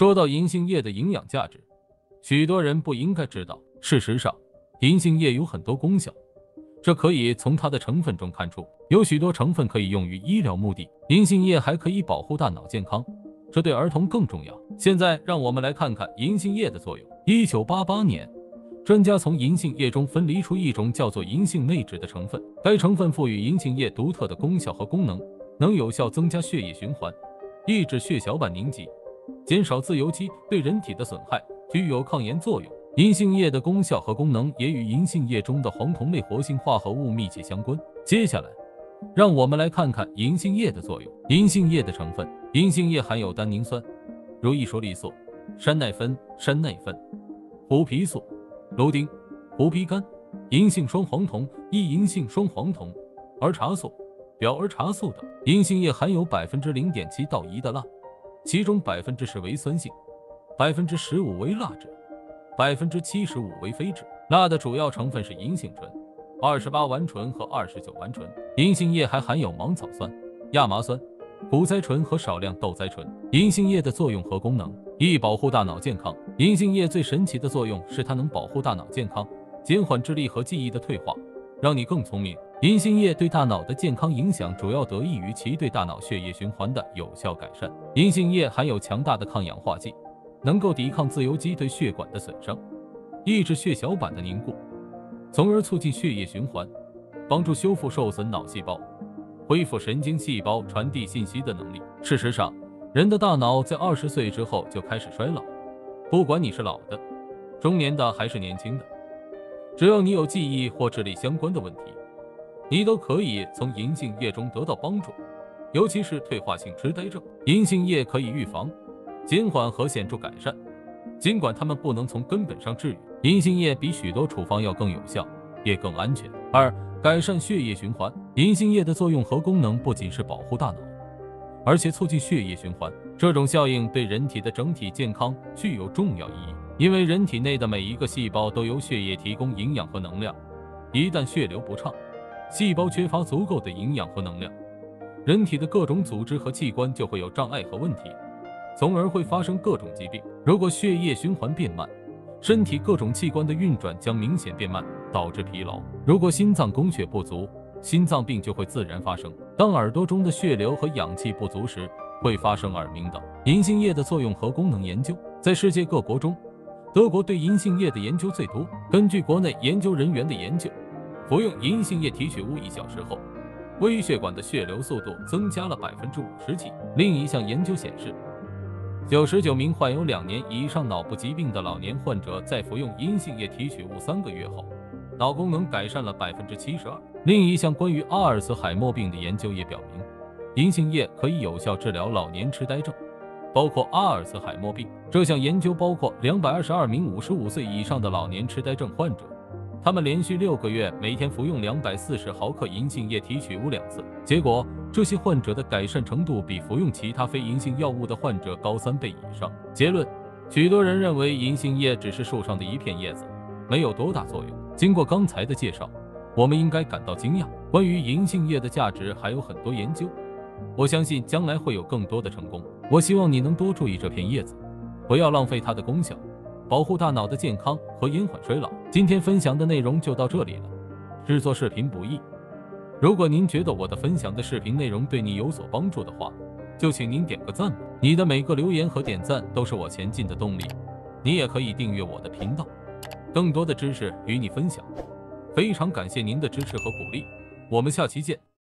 说到银杏叶的营养价值，许多人不应该知道。事实上，银杏叶有很多功效，这可以从它的成分中看出。有许多成分可以用于医疗目的，银杏叶还可以保护大脑健康，这对儿童更重要。现在让我们来看看银杏叶的作用。1988年，专家从银杏叶中分离出一种叫做银杏内酯的成分，该成分赋予银杏叶独特的功效和功能，能有效增加血液循环，抑制血小板凝集，减少自由基对人体的损害，具有抗炎作用。银杏叶的功效和功能也与银杏叶中的黄酮类活性化合物密切相关。接下来，让我们来看看银杏叶的作用。银杏叶的成分：银杏叶含有单宁酸、如意说利素、山奈酚、胡皮素、芦丁、胡皮苷、银杏双黄酮、异银杏双黄酮、儿茶素、表儿茶素等。银杏叶含有 0.7% 到1%的钠，其中 10% 为酸性，15% 为蜡质，75% 为非脂。钠的主要成分是银杏醇、28烷醇和29烷醇。银杏叶还含有芒草酸、亚麻酸、谷甾醇和少量豆甾醇。银杏叶的作用和功能：一、保护大脑健康。银杏叶最神奇的作用是它能保护大脑健康，减缓智力和记忆的退化，让你更聪明。银杏叶对大脑的健康影响主要得益于其对大脑血液循环的有效改善。银杏叶含有强大的抗氧化剂，能够抵抗自由基对血管的损伤，抑制血小板的凝固，从而促进血液循环，帮助修复受损脑细胞，恢复神经细胞传递信息的能力。事实上，人的大脑在20岁之后就开始衰老，不管你是老的、中年的还是年轻的，只要你有记忆或智力相关的问题，你都可以从银杏叶中得到帮助，尤其是退化性痴呆症。银杏叶可以预防、减缓和显著改善，尽管它们不能从根本上治愈。银杏叶比许多处方药更有效，也更安全。二、改善血液循环。银杏叶的作用和功能不仅是保护大脑，而且促进血液循环。这种效应对人体的整体健康具有重要意义，因为人体内的每一个细胞都由血液提供营养和能量。一旦血流不畅，细胞缺乏足够的营养和能量，人体的各种组织和器官就会有障碍和问题，从而会发生各种疾病。如果血液循环变慢，身体各种器官的运转将明显变慢，导致疲劳。如果心脏供血不足，心脏病就会自然发生。当耳朵中的血流和氧气不足时，会发生耳鸣等。银杏叶的作用和功能研究。在世界各国中，德国对银杏叶的研究最多。根据国内研究人员的研究，服用银杏叶提取物1小时后，微血管的血流速度增加了50%几。另一项研究显示，99名患有2年以上脑部疾病的老年患者在服用银杏叶提取物3个月后，脑功能改善了72%。另一项关于阿尔茨海默病的研究也表明，银杏叶可以有效治疗老年痴呆症，包括阿尔茨海默病。这项研究包括222名55岁以上的老年痴呆症患者，他们连续6个月每天服用240毫克银杏叶提取物2次，结果这些患者的改善程度比服用其他非银杏药物的患者高3倍以上。结论：许多人认为银杏叶只是树上的一片叶子，没有多大作用。经过刚才的介绍，我们应该感到惊讶。关于银杏叶的价值还有很多研究，我相信将来会有更多的成功。我希望你能多注意这片叶子，不要浪费它的功效，保护大脑的健康和延缓衰老。今天分享的内容就到这里了。制作视频不易，如果您觉得我的分享的视频内容对你有所帮助的话，就请您点个赞吧。你的每个留言和点赞都是我前进的动力。你也可以订阅我的频道，更多的知识与你分享。非常感谢您的支持和鼓励，我们下期见。